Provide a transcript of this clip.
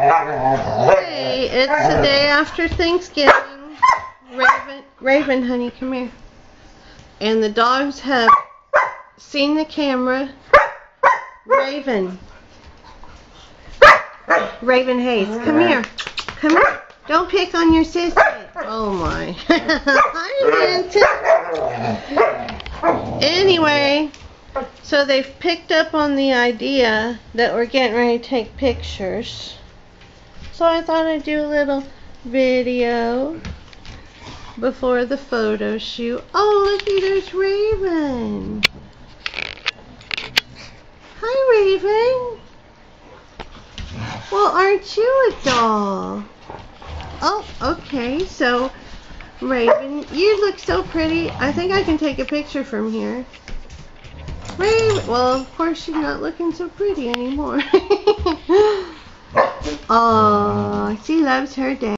Hey, it's the day after Thanksgiving. Raven, honey, come here. And the dogs have seen the camera. Raven Hayes, come here. Come here. Don't pick on your sister. Oh my. Hi, Vincent. Anyway, so they've picked up on the idea that we're getting ready to take pictures. So I thought I'd do a little video before the photo shoot. Oh, looky, there's Raven. Hi, Raven. Well, aren't you a doll? Oh, okay. So, Raven, you look so pretty. I think I can take a picture from here. Raven, well, of course she's not looking so pretty anymore. Oh, she loves her dad.